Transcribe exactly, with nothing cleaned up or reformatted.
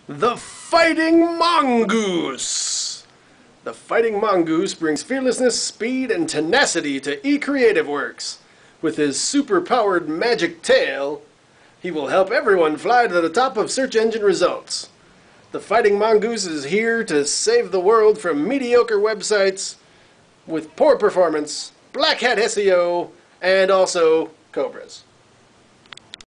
The Fighting Mongoose! The Fighting Mongoose brings fearlessness, speed, and tenacity to Ecreativeworks. With his super-powered magic tail, he will help everyone fly to the top of search engine results. The Fighting Mongoose is here to save the world from mediocre websites with poor performance, black hat S E O, and also cobras.